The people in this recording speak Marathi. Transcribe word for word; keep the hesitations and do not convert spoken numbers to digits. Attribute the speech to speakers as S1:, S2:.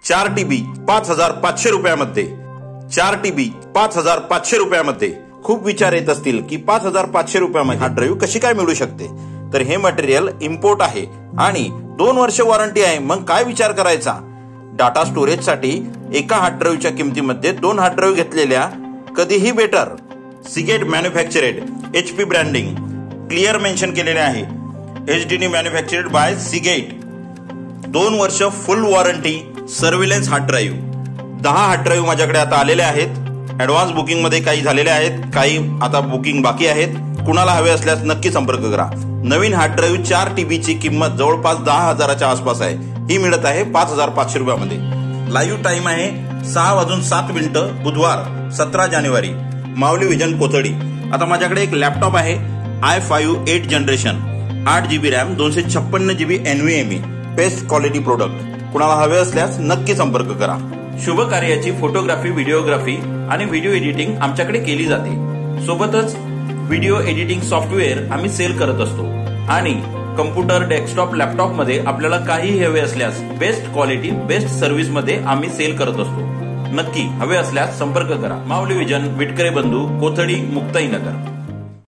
S1: चार टीबी पाच हजार पाचशे रुपयामध्ये, चार टीबी पाच हजार पाचशे रुपयामध्ये। खूप विचार येत असतील की पाच हजार पाचशे रुपयामध्ये हार्ड ड्राईव्ह कशी काय मिळू शकते, तर हे मटेरियल इम्पोर्ट आहे आणि दोन वर्ष वॉरंटी आहे। मग काय विचार करायचा। डाटा स्टोरेज साठी एका हार्ड ड्राईव्हच्या किमतीमध्ये दोन हार्ड ड्राईव्ह घेतलेल्या कधीही better. Seagate manufactured, HP branding, clear mention केलेले आहे, एचडीनी मॅन्युफॅक्चरेड बाय सिगेट। दोन वर्ष full warranty, surveillance hard drive. दहा हार्ड ड्राईव्ह माझ्याकडे आता आलेले आहेत। ऍडव्हान्स बुकिंग मध्ये काही झालेले आहेत, काही आता बुकिंग बाकी आहेत। कुणाला हवे असल्यास नक्की संपर्क करा। नवीन हार्ड ड्राईव्ह चार टीबीची किंमत जवळपास दहा हजाराच्या आसपास आहे, ही मिळत आहे पाच हजार पाचशे रुपयामध्ये। लाईव्ह टाइम आहे सहा वाजून सात मिनिटं, बुधवार सतरा जानेवारी, माऊली विजन कोथडी। आता माझ्याकडे एक लॅपटॉप आहे आय फाईव्ह एट जनरेशन, आठ जीबी रॅम, दोनशे छप्पन्न GB NVMe, best quality product. कुणाला हवे असल्यास नक्की संपर्क करा। शुभ कार्याची फोटोग्राफी, व्हिडिओग्राफी आणि व्हिडिओ एडिटिंग आमच्याकडे केली जाते। सोबतच व्हिडिओ एडिटिंग सॉफ्टवेअर आम्ही सेल करत असतो आणि कम्प्युटर, डेस्कटॉप, लॅपटॉप मध्ये आपल्याला काही हवे असल्यास बेस्ट क्वालिटी, बेस्ट सर्व्हिस मध्ये आम्ही सेल करत असतो। नक्की हवे असल्यास संपर्क करा। माऊली विजन, विटकरे बंधू, कोथडी, मुक्ताईनगर।